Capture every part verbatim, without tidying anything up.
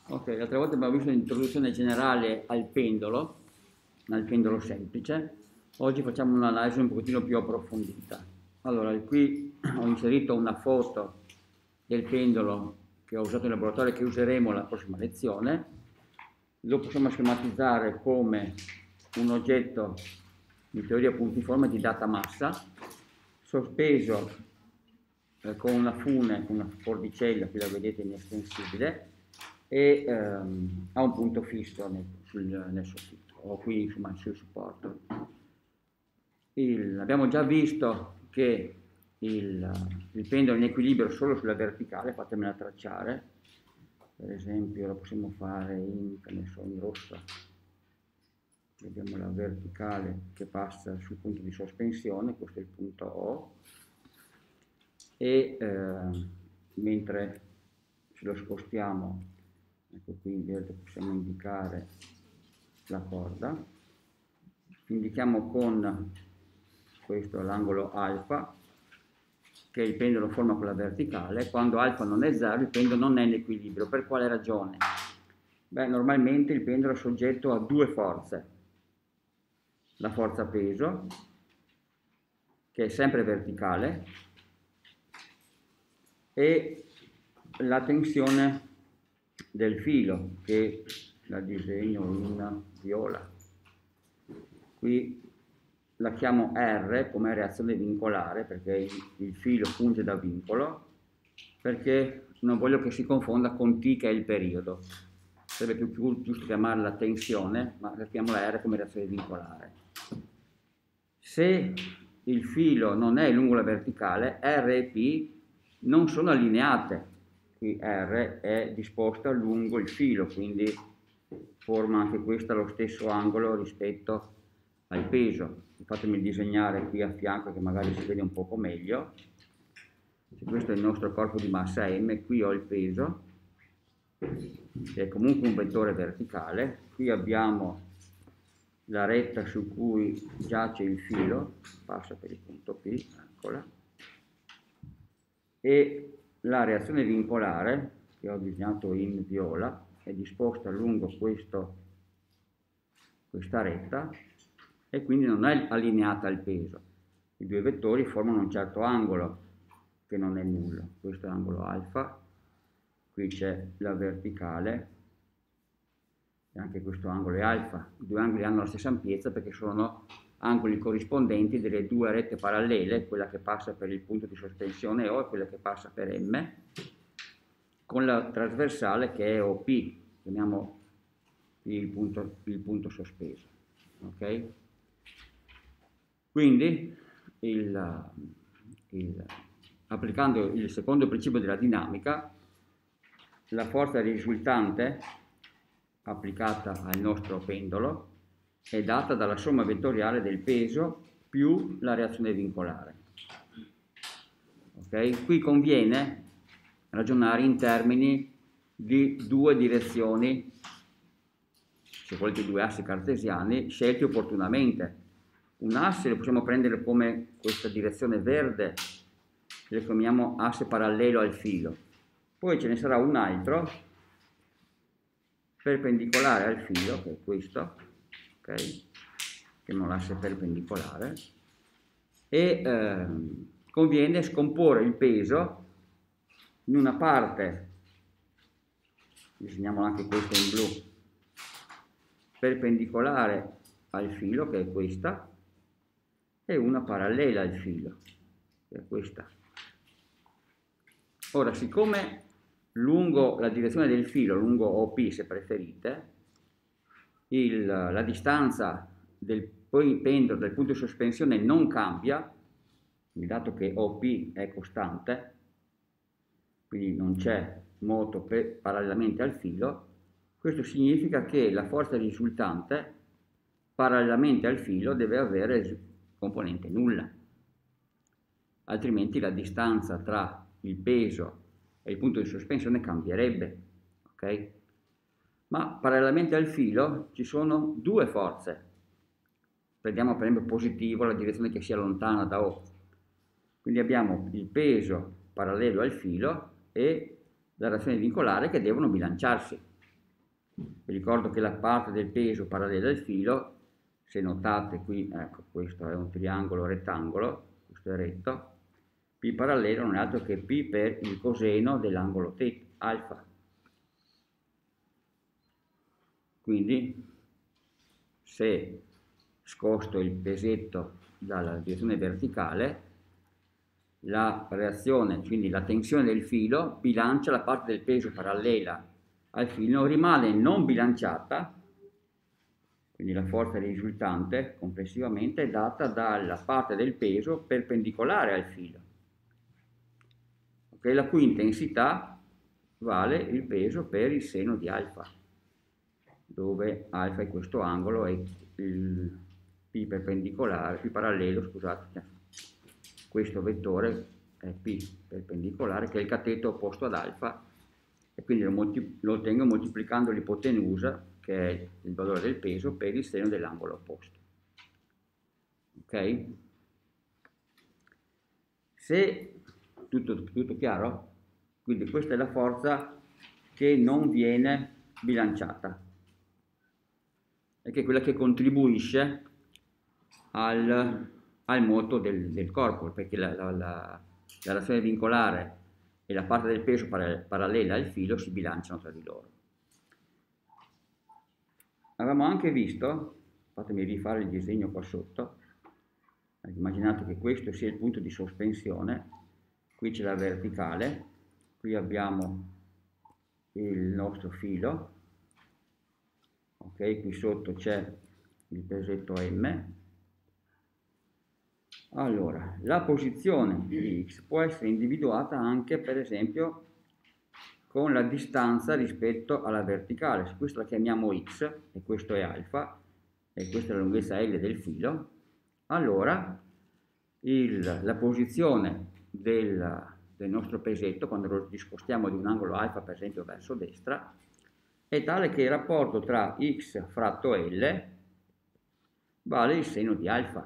Ok, l'altra volta abbiamo visto un'introduzione generale al pendolo, al pendolo semplice. Oggi facciamo un'analisi un pochettino più approfondita. Allora, qui ho inserito una foto del pendolo che ho usato in laboratorio e che useremo la prossima lezione. Lo possiamo schematizzare come un oggetto in teoria puntiforme di data massa, sospeso eh, con una fune, con una cordicella, qui la vedete inestensibile, e ehm, ha un punto fisso nel, sul, nel soffitto, o qui insomma sul supporto. Il, abbiamo già visto che il, il pendolo è in equilibrio solo sulla verticale, fatemela tracciare, per esempio lo possiamo fare in, che ne so, in rosso. Vediamo la verticale che passa sul punto di sospensione, questo è il punto O, e eh, mentre se lo spostiamo, ecco qui in verde possiamo indicare la corda, indichiamo con questo l'angolo alfa, che il pendolo forma quella verticale. Quando alfa non è zero il pendolo non è in equilibrio. Per quale ragione? Beh, normalmente il pendolo è soggetto a due forze. La forza peso, che è sempre verticale, e la tensione del filo, che la disegno in viola. Qui la chiamo R come reazione vincolare, perché il, il filo funge da vincolo, perché non voglio che si confonda con T, che è il periodo. Sarebbe più giusto chiamarla tensione, ma la chiamo la R come reazione vincolare. Se il filo non è lungo la verticale, R e P non sono allineate. Qui R è disposta lungo il filo, quindi forma anche questa lo stesso angolo rispetto al peso. Fatemi disegnare qui a fianco che magari si vede un poco meglio. Se questo è il nostro corpo di massa M, qui ho il peso, che è comunque un vettore verticale. Qui abbiamo la retta su cui giace il filo, passa per il punto P, eccola, e la reazione vincolare, che ho disegnato in viola, è disposta lungo questo, questa retta, e quindi non è allineata al peso. I due vettori formano un certo angolo che non è nullo. Questo è l'angolo alfa, qui c'è la verticale, e anche questo angolo è alfa. I due angoli hanno la stessa ampiezza perché sono angoli corrispondenti delle due rette parallele, quella che passa per il punto di sospensione O e quella che passa per M, con la trasversale che è O P, chiamiamo il punto, il punto sospeso. Ok? Quindi, il, il, applicando il secondo principio della dinamica, la forza risultante applicata al nostro pendolo è data dalla somma vettoriale del peso più la reazione vincolare. Okay? Qui conviene ragionare in termini di due direzioni, se volete due assi cartesiani, scelti opportunamente. Un asse lo possiamo prendere come questa direzione verde, che lo chiamiamo asse parallelo al filo. Poi ce ne sarà un altro perpendicolare al filo, che è questo, ok? Che non l'asse perpendicolare, e eh, conviene scomporre il peso in una parte, disegniamo anche questo in blu, perpendicolare al filo, che è questa, e una parallela al filo, che è questa. Ora, siccome lungo la direzione del filo, lungo O P se preferite, il, la distanza del pendolo dal punto di sospensione non cambia, dato che O P è costante, quindi non c'è moto per, parallelamente al filo, questo significa che la forza risultante parallelamente al filo deve avere componente nulla, altrimenti la distanza tra il peso e il punto di sospensione cambierebbe, ok? Ma parallelamente al filo ci sono due forze. Prendiamo per esempio positivo la direzione che sia lontana da O. Quindi abbiamo il peso parallelo al filo e la reazione vincolare che devono bilanciarsi. Vi ricordo che la parte del peso parallela al filo, se notate qui, ecco, questo è un triangolo rettangolo, questo è retto, P parallelo non è altro che P per il coseno dell'angolo θ, alfa. Quindi se sposto il pesetto dalla direzione verticale, la reazione, quindi la tensione del filo, bilancia la parte del peso parallela al filo, rimane non bilanciata, quindi la forza risultante complessivamente è data dalla parte del peso perpendicolare al filo, okay, la cui intensità vale il peso per il seno di alfa, dove alfa è questo angolo e il P perpendicolare, P parallelo, scusate, questo vettore è P perpendicolare che è il cateto opposto ad alfa e quindi lo, lo ottengo moltiplicando l'ipotenusa, che è il valore del peso, per il seno dell'angolo opposto. Ok? Se tutto, tutto chiaro? Quindi questa è la forza che non viene bilanciata e che è quella che contribuisce al, al moto del, del corpo, perché la, la, la, la relazione vincolare e la parte del peso parallela al filo si bilanciano tra di loro. Avevamo anche visto, fatemi rifare il disegno qua sotto, immaginate che questo sia il punto di sospensione, qui c'è la verticale, qui abbiamo il nostro filo, ok, qui sotto c'è il pesetto M. Allora, la posizione di X può essere individuata anche, per esempio, con la distanza rispetto alla verticale. Se questa la chiamiamo X, e questo è alfa, e questa è la lunghezza L del filo, allora il, la posizione del, del nostro pesetto, quando lo discostiamo di un angolo alfa, per esempio, verso destra, è tale che il rapporto tra X fratto L vale il seno di alfa.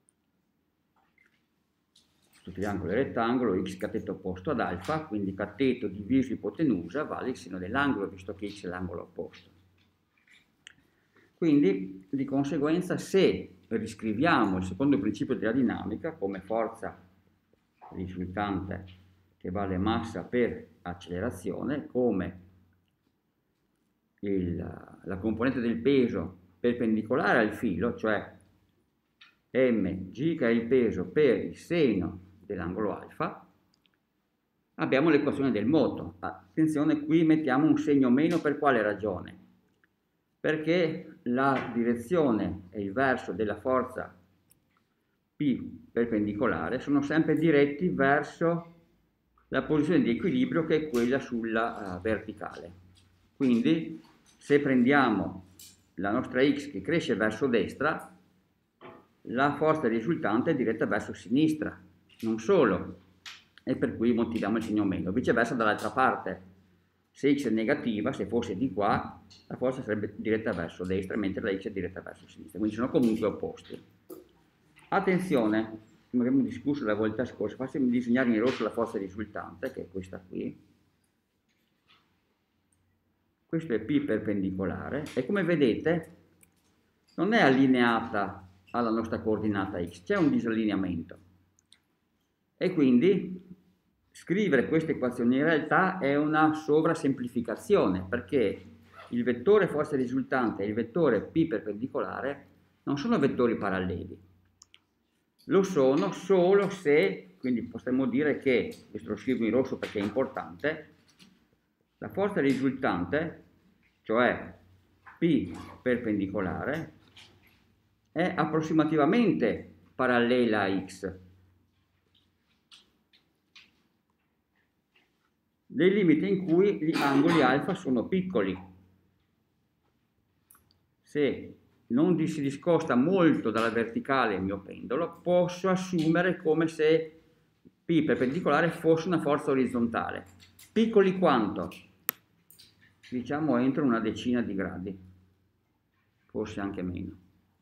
Questo triangolo è rettangolo, X cateto opposto ad alfa, quindi cateto diviso ipotenusa vale il seno dell'angolo, visto che X è l'angolo opposto. Quindi, di conseguenza, se riscriviamo il secondo principio della dinamica come forza risultante che vale massa per accelerazione, come il, la componente del peso perpendicolare al filo, cioè mg che è il peso per il seno dell'angolo alfa, abbiamo l'equazione del moto. Attenzione, qui mettiamo un segno meno. Per quale ragione? Perché la direzione e il verso della forza P perpendicolare sono sempre diretti verso la posizione di equilibrio, che è quella sulla uh, verticale. Quindi se prendiamo la nostra X che cresce verso destra, la forza risultante è diretta verso sinistra, non solo, e per cui motiviamo il segno meno. Viceversa dall'altra parte, se X è negativa, se fosse di qua, la forza sarebbe diretta verso destra, mentre la X è diretta verso sinistra, quindi sono comunque opposti. Attenzione, come abbiamo discusso la volta scorsa, fatemi disegnare in rosso la forza risultante, che è questa qui. Questo è P perpendicolare e come vedete non è allineata alla nostra coordinata X, c'è un disallineamento. E quindi scrivere questa equazione in realtà è una sovrasemplificazione, perché il vettore forza risultante e il vettore P perpendicolare non sono vettori paralleli. Lo sono solo se, quindi potremmo dire che, questo lo scrivo in rosso perché è importante, la forza risultante, cioè P perpendicolare, è approssimativamente parallela a X, nei limiti in cui gli angoli alfa sono piccoli. Se non si discosta molto dalla verticale il mio pendolo, posso assumere come se P perpendicolare fosse una forza orizzontale. Piccoli quanto? Diciamo entro una decina di gradi, forse anche meno.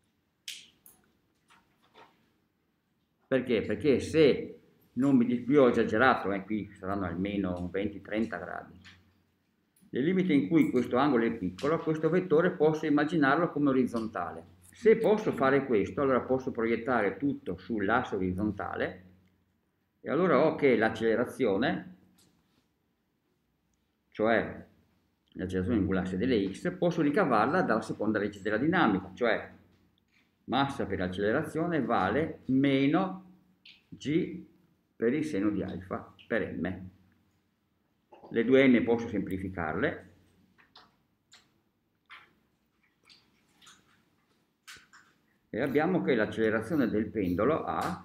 Perché? Perché se non mi qui ho esagerato, eh, qui saranno almeno venti trenta gradi. Nel limite in cui questo angolo è piccolo, questo vettore posso immaginarlo come orizzontale. Se posso fare questo, allora posso proiettare tutto sull'asse orizzontale e allora ho che l'accelerazione, cioè l'accelerazione in l'asse delle x, posso ricavarla dalla seconda legge della dinamica, cioè massa per l'accelerazione vale meno g per il seno di alfa per m. Le due m posso semplificarle. E abbiamo che l'accelerazione del pendolo A,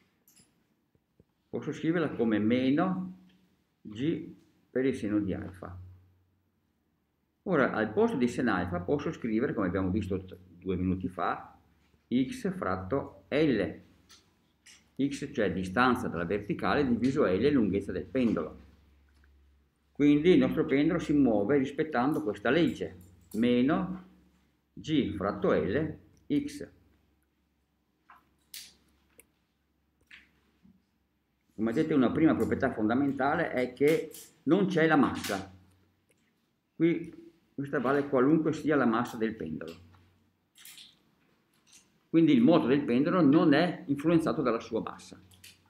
posso scriverla come meno g per il seno di alfa. Ora, al posto di sen alfa posso scrivere, come abbiamo visto due minuti fa, x fratto L. X, cioè distanza dalla verticale, diviso L, lunghezza del pendolo. Quindi il nostro pendolo si muove rispettando questa legge, meno g fratto L, x. Come vedete, una prima proprietà fondamentale è che non c'è la massa. Qui questa vale qualunque sia la massa del pendolo. Quindi il moto del pendolo non è influenzato dalla sua massa.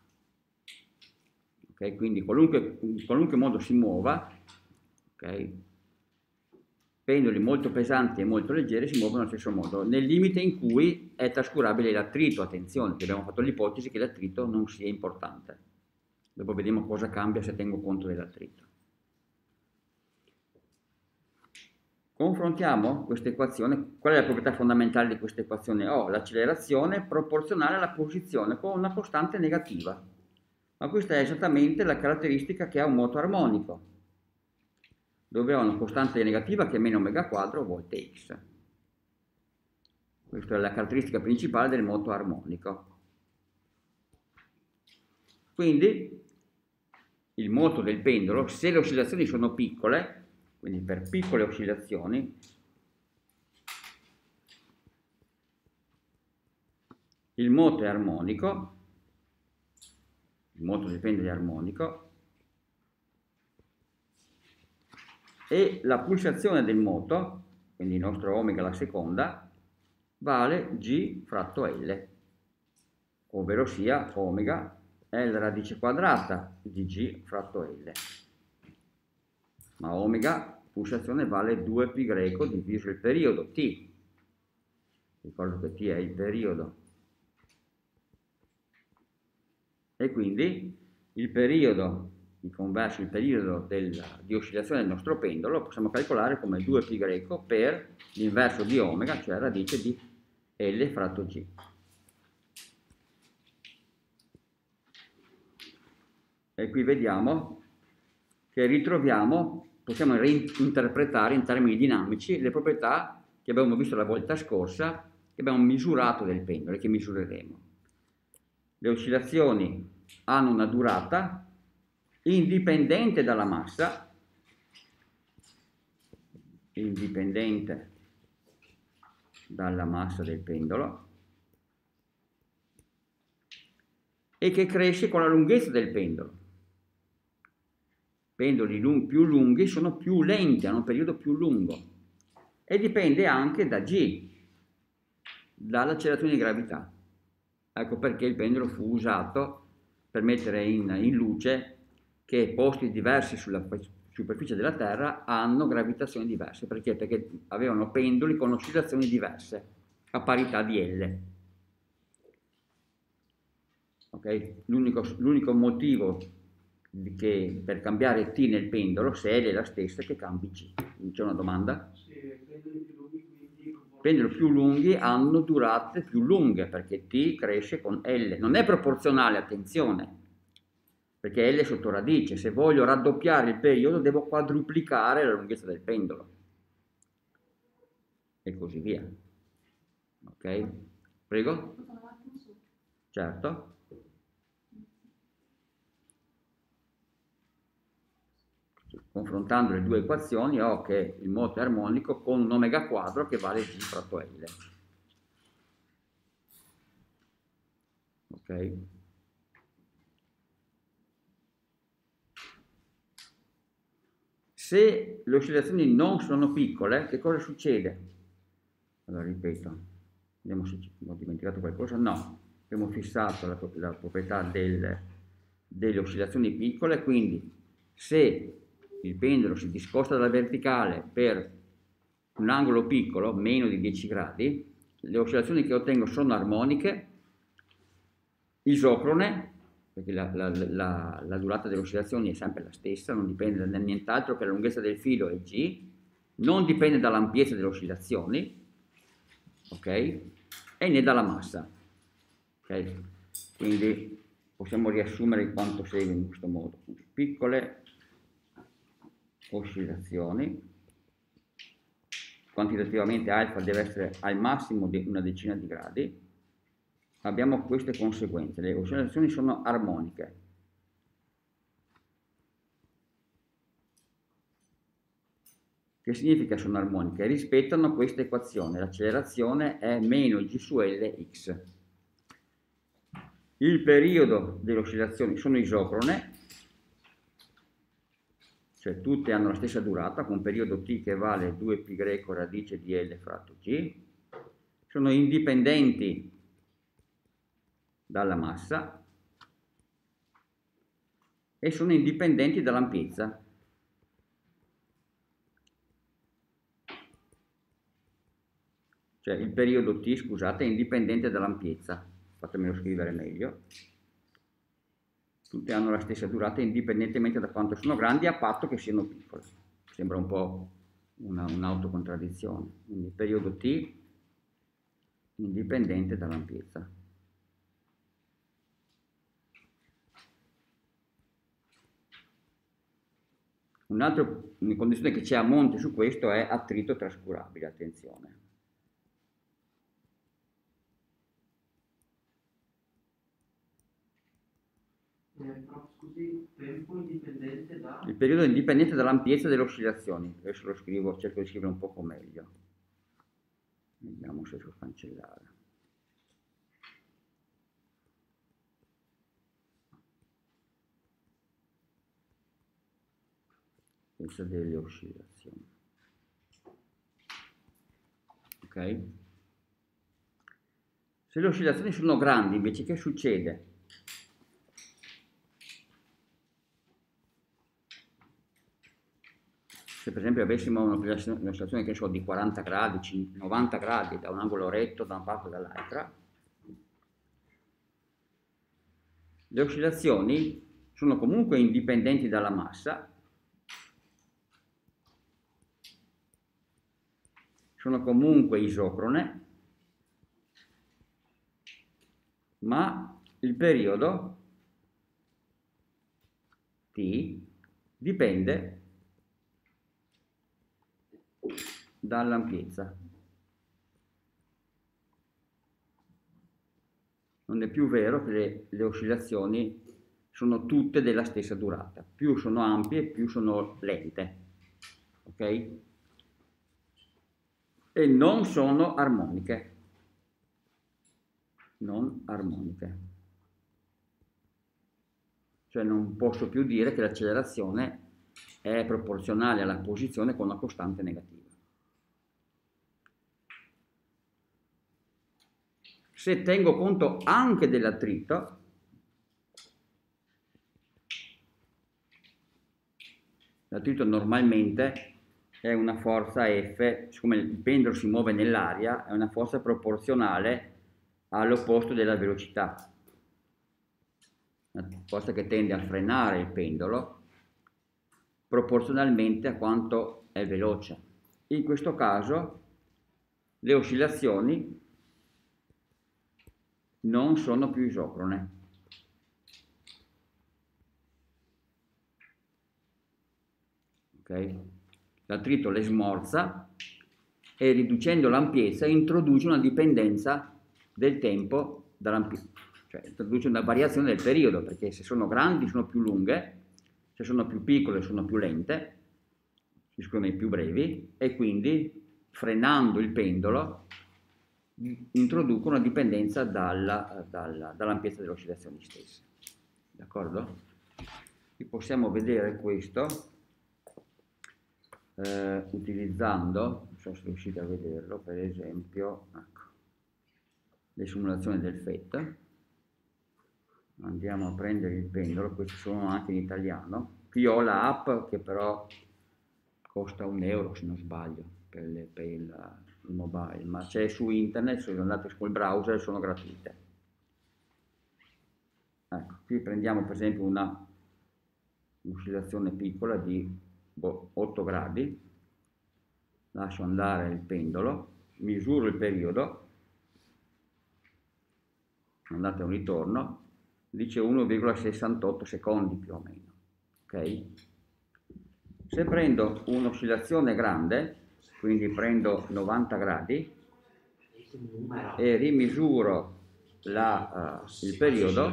Okay? Quindi qualunque, in qualunque modo si muova, okay? Pendoli molto pesanti e molto leggeri si muovono allo stesso modo, nel limite in cui è trascurabile l'attrito. Attenzione, che abbiamo fatto l'ipotesi che l'attrito non sia importante. Dopo vediamo cosa cambia se tengo conto dell'attrito. Confrontiamo questa equazione. Qual è la proprietà fondamentale di questa equazione? Ho l'accelerazione proporzionale alla posizione con una costante negativa. Ma questa è esattamente la caratteristica che ha un moto armonico, dove ho una costante negativa che è meno omega quadro volte x. Questa è la caratteristica principale del moto armonico. Quindi il moto del pendolo, se le oscillazioni sono piccole, quindi per piccole oscillazioni, il moto è armonico, il moto del pendolo è armonico, e la pulsazione del moto, quindi il nostro omega alla seconda, vale g fratto L, ovvero sia omega è la radice quadrata di g fratto L. Ma omega, pulsazione, vale due pi greco diviso il periodo, t. Ricordo che t è il periodo. E quindi il periodo, di converso, il periodo del, di oscillazione del nostro pendolo, lo possiamo calcolare come due pi greco per l'inverso di omega, cioè radice di L fratto g. E qui vediamo che ritroviamo, possiamo reinterpretare in termini dinamici le proprietà che abbiamo visto la volta scorsa, che abbiamo misurato del pendolo e che misureremo. Le oscillazioni hanno una durata indipendente dalla massa, indipendente dalla massa del pendolo, e che cresce con la lunghezza del pendolo. Pendoli lung- più lunghi sono più lenti, hanno un periodo più lungo, e dipende anche da G, dall'accelerazione di gravità. Ecco perché il pendolo fu usato per mettere in, in luce che posti diversi sulla superficie della Terra hanno gravitazioni diverse. Perché? Perché avevano pendoli con oscillazioni diverse, a parità di L. Okay? L'unico motivo che per cambiare T nel pendolo, se L è la stessa, che cambi G. C'è una domanda? Sì, pendoli più lunghi, quindi... pendoli più lunghi hanno durate più lunghe, perché T cresce con L. Non è proporzionale, attenzione, perché L è sotto radice. Se voglio raddoppiare il periodo, devo quadruplicare la lunghezza del pendolo. E così via. Ok? Prego? Certo. Confrontando le due equazioni ho che il moto è armonico con un omega quadro che vale G fratto L. Ok? Se le oscillazioni non sono piccole, che cosa succede? Allora ripeto, vediamo se ho dimenticato qualcosa. No, abbiamo fissato la, la proprietà del, delle oscillazioni piccole, quindi se il pendolo si discosta dalla verticale per un angolo piccolo, meno di dieci gradi, le oscillazioni che ottengo sono armoniche, isocrone, perché la, la, la, la durata delle oscillazioni è sempre la stessa, non dipende da nient'altro che la lunghezza del filo è G, non dipende dall'ampiezza delle oscillazioni, ok? E né dalla massa, ok? Quindi possiamo riassumere quanto segue in questo modo: piccole oscillazioni, quantitativamente alfa deve essere al massimo di una decina di gradi, abbiamo queste conseguenze: le oscillazioni sono armoniche. Che significa sono armoniche? Rispettano questa equazione: l'accelerazione è meno G su L x. Il periodo delle oscillazioni sono isocrone, cioè tutte hanno la stessa durata, con periodo t che vale due pi greco radice di L fratto G, sono indipendenti dalla massa e sono indipendenti dall'ampiezza. Cioè il periodo t, scusate, è indipendente dall'ampiezza, fatemelo scrivere meglio. Tutte hanno la stessa durata indipendentemente da quanto sono grandi, a patto che siano piccole. Sembra un po' un'autocontradzione. Un Quindi il periodo t indipendente dall'ampiezza. Un'altra condizione che c'è a monte su questo è attrito trascurabile, attenzione. Eh, però, scusi, tempo indipendente da... Il periodo è indipendente dall'ampiezza delle oscillazioni. Adesso lo scrivo, cerco di scrivere un poco meglio. Vediamo se riesco a cancellare. Ampiezza delle oscillazioni. Ok? Se le oscillazioni sono grandi, invece, che succede? Se per esempio avessimo un'oscillazione che so di quaranta gradi, novanta gradi da un angolo retto da una parte e dall'altra, le oscillazioni sono comunque indipendenti dalla massa, sono comunque isocrone, ma il periodo t dipende dall'ampiezza. Non è più vero che le, le oscillazioni sono tutte della stessa durata. Più sono ampie, più sono lente. Ok? E non sono armoniche. Non armoniche. Cioè non posso più dire che l'accelerazione è proporzionale alla posizione con una costante negativa. Se tengo conto anche dell'attrito, l'attrito normalmente è una forza F, siccome il pendolo si muove nell'aria, è una forza proporzionale all'opposto della velocità. Una forza che tende a frenare il pendolo proporzionalmente a quanto è veloce. In questo caso le oscillazioni non sono più isocrone. Okay? L'attrito le smorza e riducendo l'ampiezza introduce una dipendenza del tempo dall'ampiezza, cioè introduce una variazione del periodo, perché se sono grandi sono più lunghe, se sono più piccole sono più lente, siccome più brevi, e quindi frenando il pendolo introducono una dipendenza dalla, dalla, dall'ampiezza delle oscillazioni stesse. D'accordo? Qui possiamo vedere questo eh, utilizzando, non so se riuscite a vederlo, per esempio, ecco, le simulazioni del F E T. Andiamo a prendere il pendolo, questi sono anche in italiano. Qui ho la app che però costa un euro se non sbaglio per, le, per il, il mobile, ma c'è su internet, se andate sul browser sono gratuite. Ecco, qui prendiamo per esempio una oscillazione piccola di boh, otto gradi, lascio andare il pendolo, misuro il periodo, andate a un ritorno, dice uno virgola sessantotto secondi più o meno, ok? Se prendo un'oscillazione grande, quindi prendo novanta gradi e rimisuro la, uh, il periodo,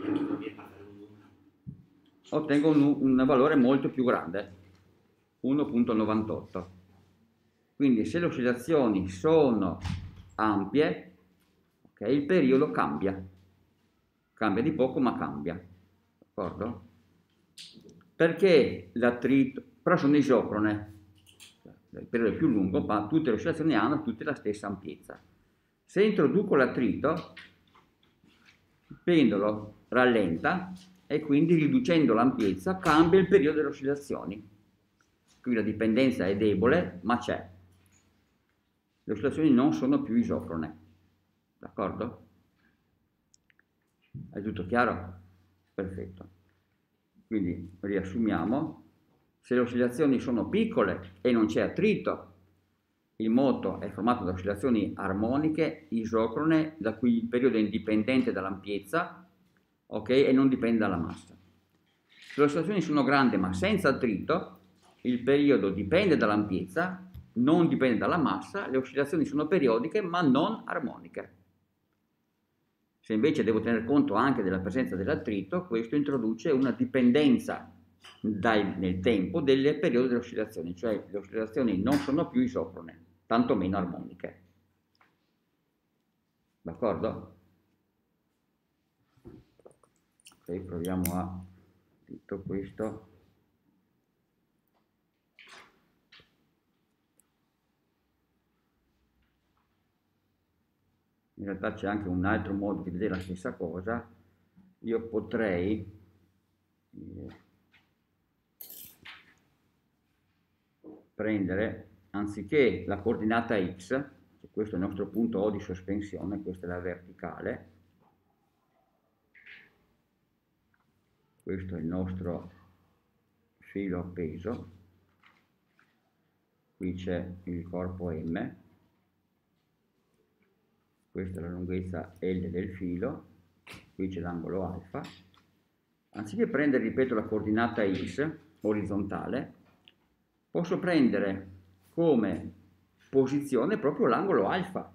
ottengo un, un valore molto più grande, uno virgola novantotto. Quindi se le oscillazioni sono ampie, okay, il periodo cambia. Cambia di poco, ma cambia. D'accordo? Perché l'attrito? Però sono isocrone. Il periodo è più lungo, ma tutte le oscillazioni hanno tutte la stessa ampiezza. Se introduco l'attrito, il pendolo rallenta e quindi riducendo l'ampiezza cambia il periodo delle oscillazioni. Qui la dipendenza è debole, ma c'è. Le oscillazioni non sono più isocrone. D'accordo? È tutto chiaro? Perfetto. Quindi riassumiamo. Se le oscillazioni sono piccole e non c'è attrito, il moto è formato da oscillazioni armoniche isocrone, da cui il periodo è indipendente dall'ampiezza, ok? E non dipende dalla massa. Se le oscillazioni sono grandi ma senza attrito, il periodo dipende dall'ampiezza, non dipende dalla massa, le oscillazioni sono periodiche ma non armoniche. Se invece devo tener conto anche della presenza dell'attrito, questo introduce una dipendenza dai, nel tempo del periodo delle oscillazioni, cioè le oscillazioni non sono più isocrone, tantomeno armoniche. D'accordo? Ok, proviamo a tutto questo. In realtà c'è anche un altro modo di vedere la stessa cosa. Io potrei eh, prendere, anziché la coordinata x, cioè questo è il nostro punto O di sospensione, questa è la verticale, questo è il nostro filo appeso, qui c'è il corpo M, questa è la lunghezza L del filo, qui c'è l'angolo alfa. Anziché prendere, ripeto, la coordinata x orizzontale, posso prendere come posizione proprio l'angolo alfa.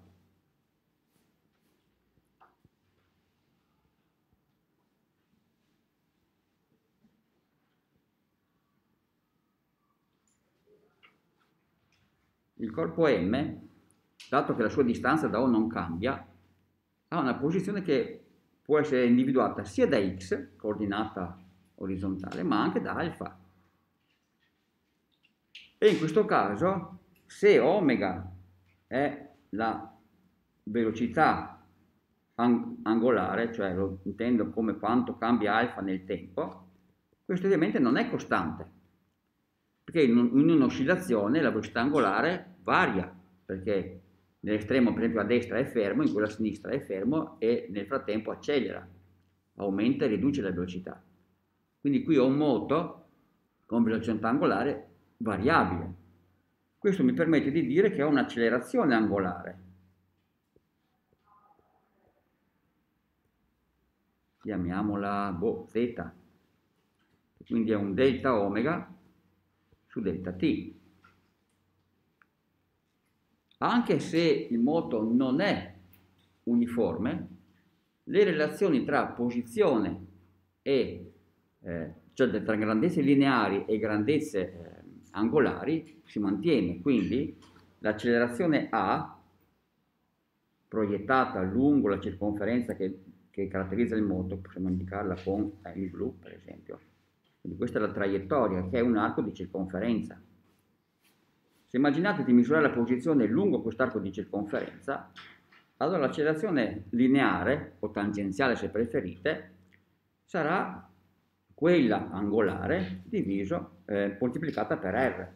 Il corpo M, dato che la sua distanza da O non cambia, ha una posizione che può essere individuata sia da x, coordinata orizzontale, ma anche da alfa. E in questo caso, se omega è la velocità ang angolare, cioè lo intendo come quanto cambia alfa nel tempo, questo ovviamente non è costante, perché in un'oscillazione la velocità angolare varia, perché nell'estremo per esempio a destra è fermo, in quello a sinistra è fermo e nel frattempo accelera, aumenta e riduce la velocità. Quindi qui ho un moto con velocità angolare variabile. Questo mi permette di dire che ho un'accelerazione angolare. Chiamiamola boh, z, quindi è un delta omega su delta t. Anche se il moto non è uniforme, le relazioni tra posizione e eh, cioè tra grandezze lineari e grandezze eh, angolari si mantiene, quindi l'accelerazione A proiettata lungo la circonferenza che, che caratterizza il moto, possiamo indicarla con eh, il blu per esempio, quindi questa è la traiettoria che è un arco di circonferenza. Se immaginate di misurare la posizione lungo quest'arco di circonferenza, allora l'accelerazione lineare, o tangenziale se preferite, sarà quella angolare diviso, eh, moltiplicata per R.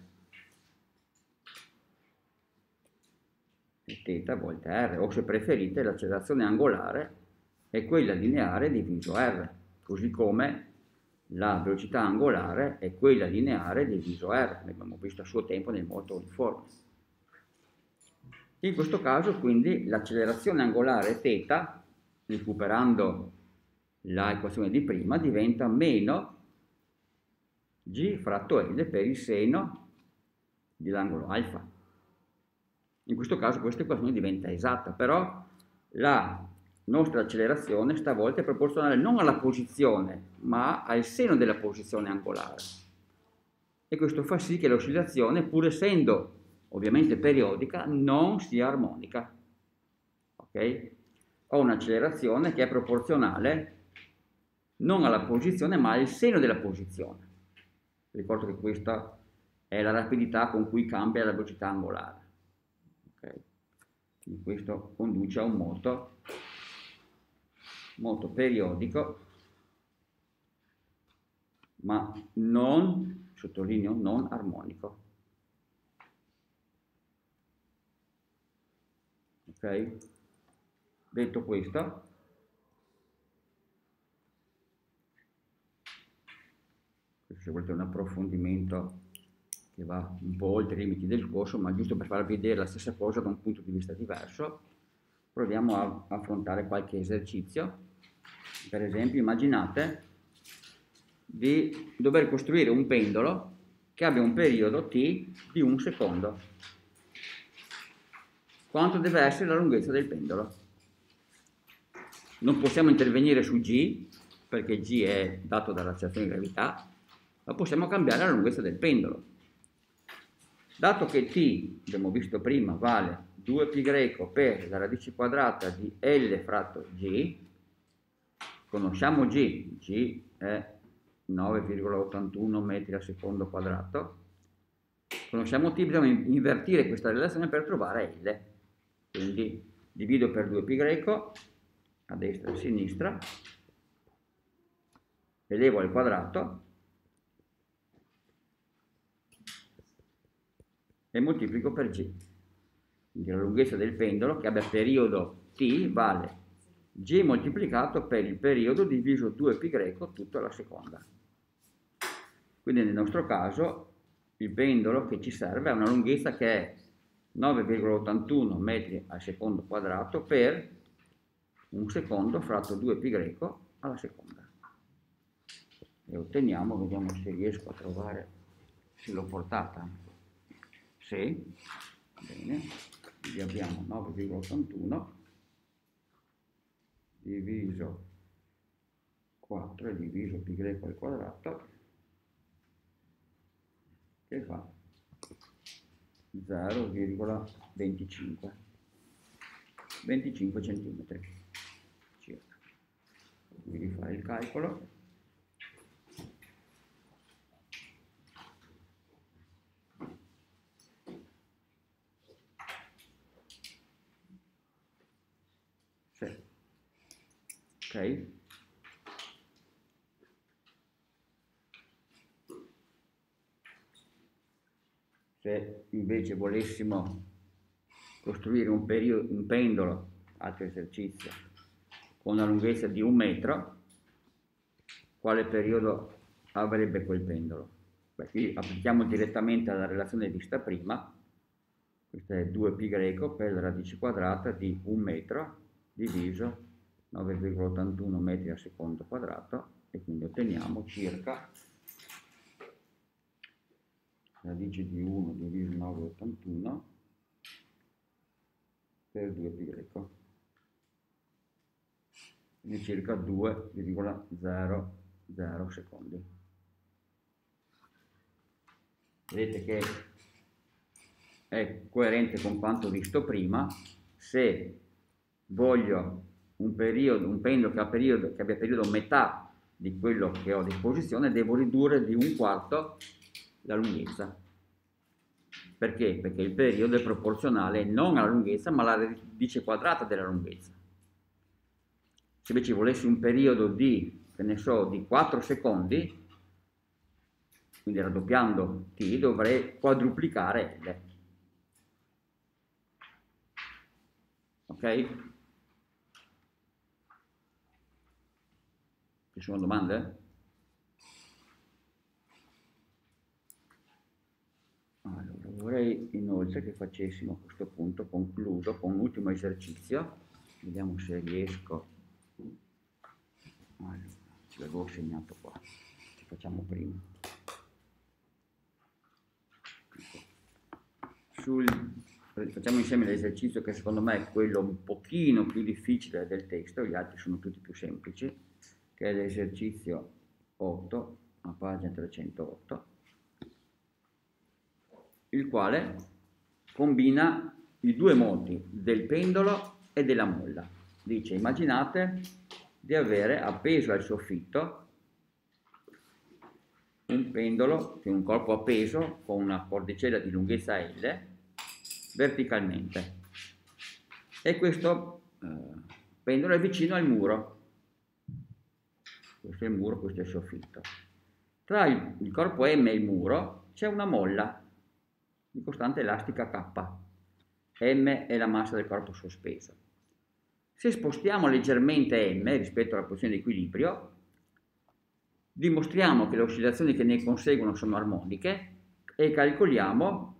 E θ volte R, o se preferite l'accelerazione angolare è quella lineare diviso R, così come la velocità angolare è quella lineare diviso R, ne abbiamo visto a suo tempo nel moto uniforme. In questo caso quindi l'accelerazione angolare θ, recuperando la equazione di prima, diventa meno G fratto L per il seno dell'angolo alfa. In questo caso questa equazione diventa esatta, però la nostra accelerazione stavolta è proporzionale non alla posizione, ma al seno della posizione angolare. E questo fa sì che l'oscillazione, pur essendo ovviamente periodica, non sia armonica. Ok? Ho un'accelerazione che è proporzionale non alla posizione, ma al seno della posizione. Ricordo che questa è la rapidità con cui cambia la velocità angolare. Okay. Quindi questo conduce a un moto, moto periodico, ma non, sottolineo, non armonico. Ok? Detto questo, se volete un approfondimento che va un po' oltre i limiti del corso, ma giusto per farvi vedere la stessa cosa da un punto di vista diverso, proviamo a affrontare qualche esercizio. Per esempio, immaginate di dover costruire un pendolo che abbia un periodo t di un secondo. Quanto deve essere la lunghezza del pendolo? Non possiamo intervenire su g, perché g è dato dall'accelerazione di gravità, ma possiamo cambiare la lunghezza del pendolo. Dato che t, abbiamo visto prima, vale due pi greco per la radice quadrata di L fratto g, conosciamo g, g è nove virgola ottantuno metri al secondo quadrato, conosciamo t, bisogna invertire questa relazione per trovare L. Quindi divido per due pi greco, a destra e a sinistra, elevo al quadrato, e moltiplico per g. Quindi la lunghezza del pendolo che abbia periodo t vale g moltiplicato per il periodo diviso due pi greco tutto alla seconda. Quindi nel nostro caso il pendolo che ci serve ha una lunghezza che è nove virgola ottantuno metri al secondo quadrato per un secondo fratto due pi greco alla seconda. E otteniamo, vediamo se riesco a trovare, se l'ho portata. Sì, bene, quindi abbiamo nove virgola ottantuno diviso quattro e diviso pi greco al quadrato, che fa zero virgola venticinque centimetri circa. Quindi rifare il calcolo. Ok? Se invece volessimo costruire un, periodo, un pendolo, altro esercizio, con una lunghezza di un metro, quale periodo avrebbe quel pendolo? Beh, qui applichiamo direttamente alla relazione vista prima. Questo è due pi greco per la radice quadrata di un metro diviso nove virgola ottantuno metri al secondo quadrato, e quindi otteniamo circa radice di uno diviso nove virgola ottantuno per due pi greco, quindi circa due virgola zero zero secondi. Vedete che è coerente con quanto visto prima. Se voglio un periodo, un pendolo che, ha periodo, che abbia periodo metà di quello che ho a disposizione, devo ridurre di un quarto la lunghezza. Perché? Perché il periodo è proporzionale non alla lunghezza, ma alla radice quadrata della lunghezza. Se invece volessi un periodo di, che ne so, di quattro secondi, quindi raddoppiando t, dovrei quadruplicare L. Ok? Ci sono domande? Allora, vorrei inoltre che facessimo a questo punto, concluso, con un ultimo esercizio. Vediamo se riesco. Allora, ce l'avevo segnato qua. Ci facciamo prima. Sul, facciamo insieme l'esercizio che secondo me è quello un pochino più difficile del testo, gli altri sono tutti più semplici, che è l'esercizio otto, a pagina trecentootto, il quale combina i due modi del pendolo e della molla. Dice: immaginate di avere appeso al soffitto un pendolo, che è un corpo appeso con una cordicella di lunghezza L verticalmente, e questo eh, pendolo è vicino al muro. Questo è il muro, questo è il soffitto. Tra il, il corpo M e il muro c'è una molla di costante elastica K. M è la massa del corpo sospeso. Se spostiamo leggermente M rispetto alla posizione di equilibrio, dimostriamo che le oscillazioni che ne conseguono sono armoniche e calcoliamo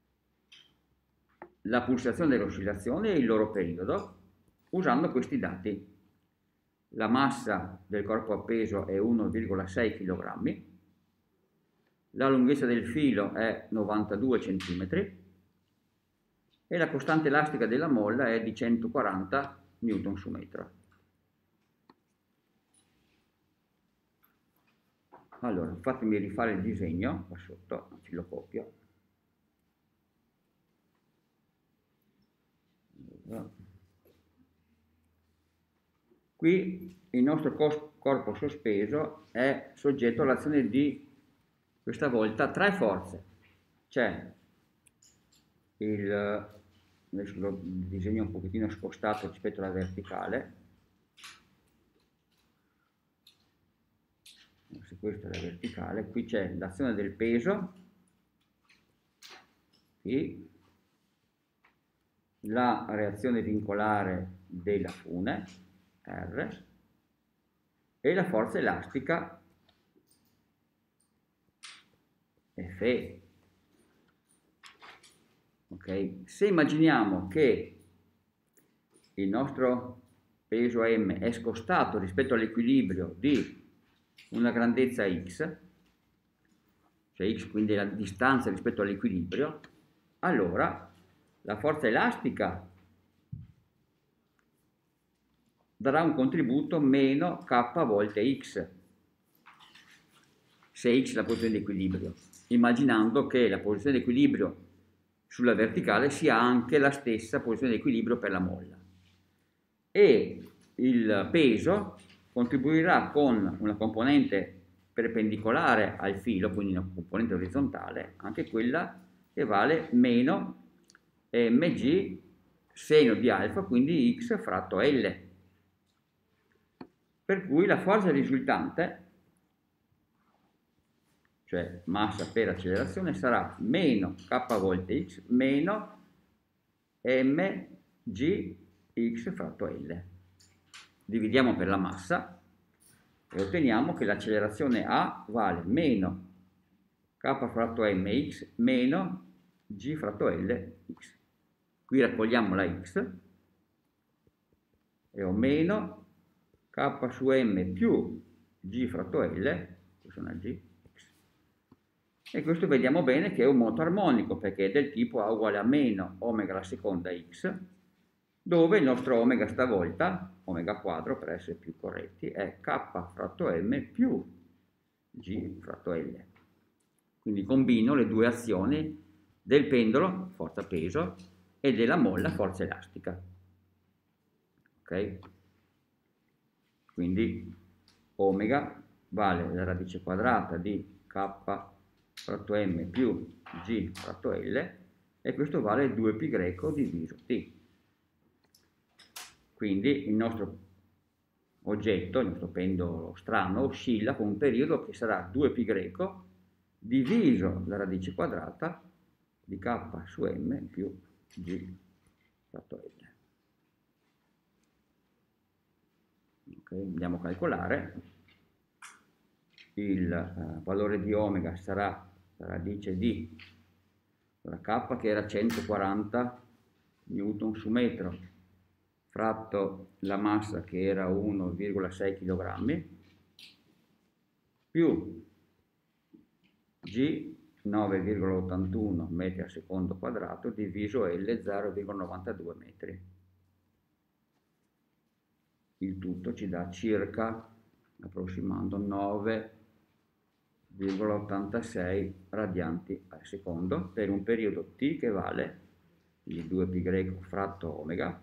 la pulsazione delle oscillazioni e il loro periodo usando questi dati. La massa del corpo appeso è uno virgola sei chilogrammi, la lunghezza del filo è novantadue centimetri e la costante elastica della molla è di centoquaranta newton su metro. Allora, fatemi rifare il disegno qua sotto, anzi lo copio. Allora. Qui il nostro corpo sospeso è soggetto all'azione di, questa volta, tre forze. C'è il, adesso lo disegno un pochettino spostato rispetto alla verticale, se questa è la verticale, qui c'è l'azione del peso, qui la reazione vincolare della fune, R, e la forza elastica, F E. Okay. Se immaginiamo che il nostro peso M è scostato rispetto all'equilibrio di una grandezza x, cioè x quindi la distanza rispetto all'equilibrio, allora la forza elastica darà un contributo meno k volte x, se x è la posizione di equilibrio, immaginando che la posizione di equilibrio sulla verticale sia anche la stessa posizione di equilibrio per la molla. E il peso contribuirà con una componente perpendicolare al filo, quindi una componente orizzontale, anche quella che vale meno mg seno di alfa, quindi x fratto L. Per cui la forza risultante, cioè massa per accelerazione, sarà meno k volte x meno mg x fratto L. Dividiamo per la massa e otteniamo che l'accelerazione A vale meno k fratto mx meno g fratto L x. Qui raccogliamo la x e ho meno k su m più g fratto L, questa è una g, e questo vediamo bene che è un moto armonico perché è del tipo A uguale a meno omega alla seconda x, dove il nostro omega stavolta, omega quadro per essere più corretti, è k fratto m più g fratto L. Quindi combino le due azioni del pendolo, forza peso, e della molla, forza elastica. Ok? Quindi omega vale la radice quadrata di k fratto m più g fratto L, e questo vale due pi greco diviso t. Quindi il nostro oggetto, il nostro pendolo strano, oscilla con un periodo che sarà due pi greco diviso la radice quadrata di k su m più g fatto l. Okay, andiamo a calcolare. Il eh, valore di omega sarà la radice di la K che era centoquaranta newton su metro, fratto la massa che era uno virgola sei chilogrammi, più G nove virgola ottantuno metri al secondo quadrato diviso L zero virgola novantadue metri. Il tutto ci dà circa, approssimando, nove virgola ottantasei radianti al secondo per un periodo t che vale il due pi greco fratto omega,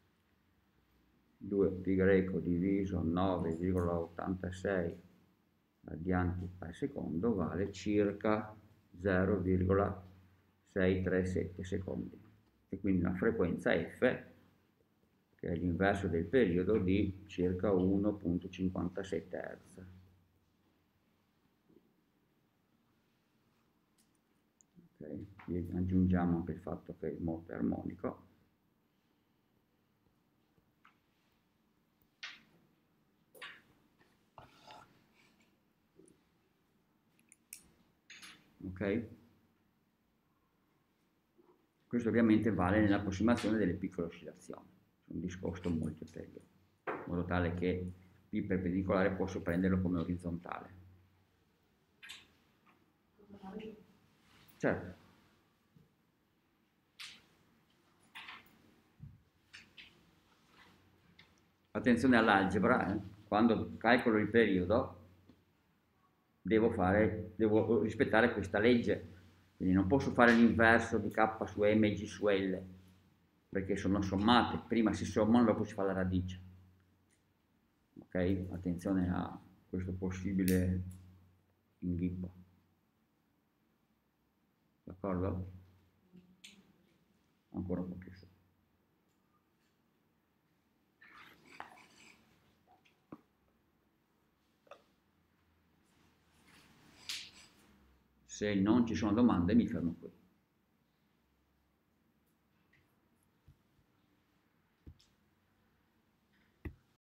due pi greco diviso nove virgola ottantasei radianti al secondo vale circa zero virgola seicentotrentasette secondi, e quindi una frequenza f, che è l'inverso del periodo, di circa uno virgola cinquantasette Hz. Okay. Aggiungiamo anche il fatto che il moto è armonico. Ok? Questo ovviamente vale nell'approssimazione delle piccole oscillazioni, sono disposto molto ulteriore, in modo tale che P perpendicolare posso prenderlo come orizzontale. Certo. Attenzione all'algebra, eh? Quando calcolo il periodo devo, fare, devo rispettare questa legge, quindi non posso fare l'inverso di k su m e g su l, perché sono sommate, prima si sommano, dopo si fa la radice. Ok? Attenzione a questo possibile inghippo. D'accordo? Ancora un po' più su. Se non ci sono domande mi fermo qui.